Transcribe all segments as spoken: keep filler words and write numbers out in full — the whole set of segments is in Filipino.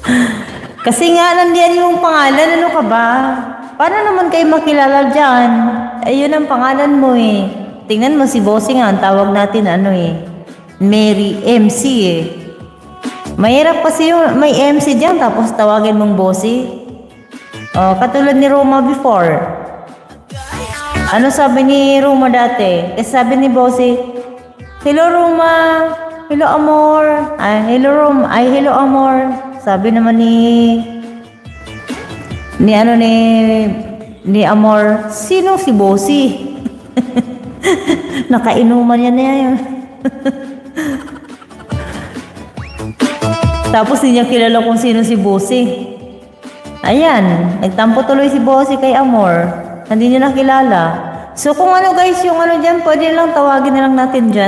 Kasi nga, nandiyan yung pangalan. Ano ka ba? Paano naman kayo makilala dyan? Ayun ang pangalan mo eh. Tingnan mo si Bossing nga. Ang tawag natin ano eh. Mary M C eh. Mahirap kasi yung may M C dyan. Tapos tawagin mong Bossy. Oh, katulad ni Roma before. Ano sabi ni Roma dati? Kasi sabi ni Bossy, hello Roma. Hello Amor. Ay, hello Roma. Ay, hello Amor. Sabi naman ni ni ano ni ni Amor, sino si Bossy? Nakainuman yan na yan. Tapos hindi niya kilala kung sino si Bossy. Ayan, nagtampo tuloy si Bossy kay Amor. Hindi niya nakilala. So kung ano guys, yung ano dyan, pwede lang tawagin na lang natin dyan.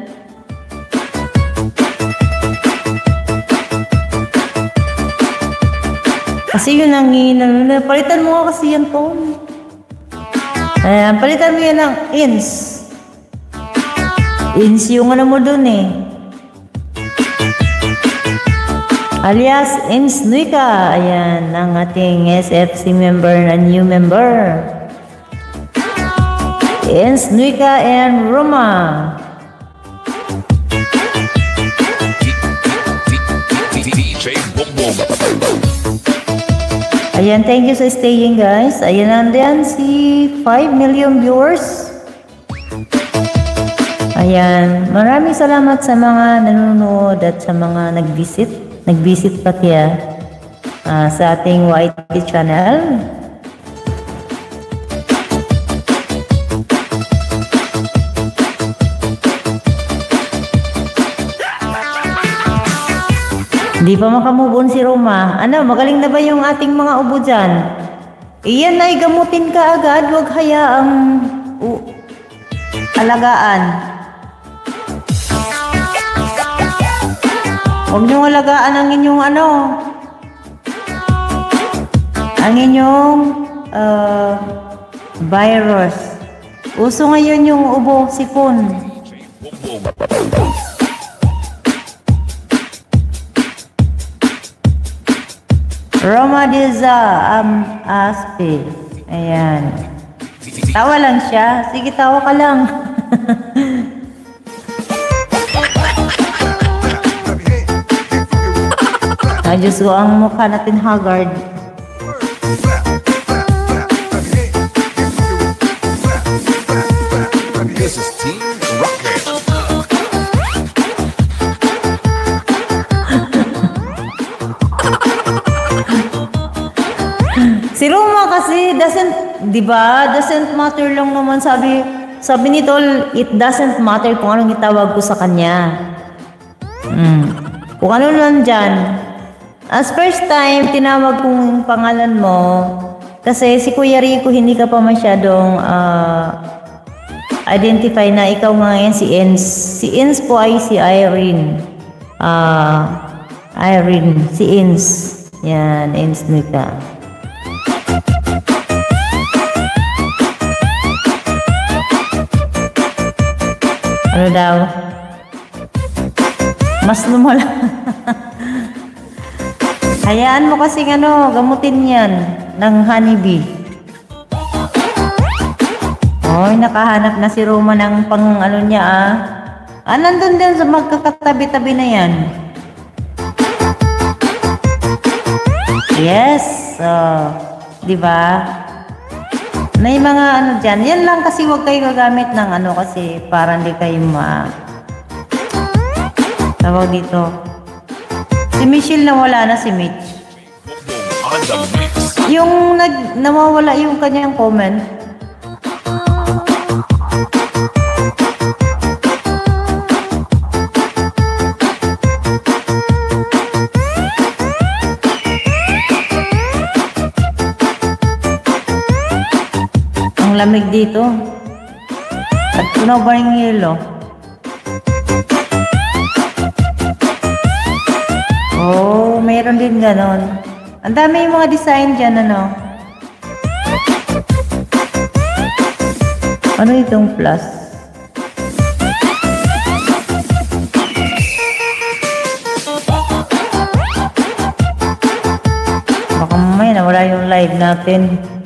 Kasi yun ang hina. Palitan mo nga kasi yan, Tom. Ayan, palitan mo yan ng ins. Ins yung ano mo dun eh. Alias, ins Nuika. Ayan, ang ating S F C member na new member. Ins Nuika and Roma. Ayan, thank you sa staying guys. Ayan, nandiyan si five million viewers. Ayan, maraming salamat sa mga nanonood at sa mga nag-visit. Nag-visit pati ah, uh, sa ating Y T channel. Hindi pa makamove on si Roma. Ano, magaling na ba yung ating mga ubo dyan? Iyan ay gamutin ka agad. Huwag hayaang uh, alagaan. Huwag niyong alagaan ang inyong ano. Ang inyong uh, virus. Uso ngayon yung ubo, sipon. Roma Diza um, Aspe. Ayan. Tawa lang siya. Sige, tawa ka lang. Ay, Diyos ko, ang mukha natin haggard. This is Team Rocket. Si Roma kasi doesn't, di ba? Doesn't matter lang naman sabi, sabi ni Tol, it doesn't matter kung anong itawag ko sa kanya. Hmm. Kung ano lang dyan. As first time, tinawag kong pangalan mo, kasi si Kuya Rico, hindi ka pa masyadong uh, identify na ikaw ngayon si Ins. Si Ins po ay si Irene. Uh, Irene, si Ins. Yan, Ins Nika. Ano daw? Mas lumala. Hayaan mo kasi ano, gamutin yan ng honeybee. Oy, nakahanap na si Roma ng pang ano niya ah. Ah, nandun din sa magkakatabi-tabi na yan. Yes, so, di ba? May mga ano dyan. Yan lang kasi huwag kayo gagamit ng ano kasi para hindi kayo ma... Tawag dito. Si Michelle nawala na si Mitch. Yung nag nawawala yung kanyang comment. Ang lamig dito. At puno ba yung yelo? Oh, mayroon din ganon. Ang dami yung mga design dyan, ano? Ano itong plus? Baka mamaya nawala yung live natin.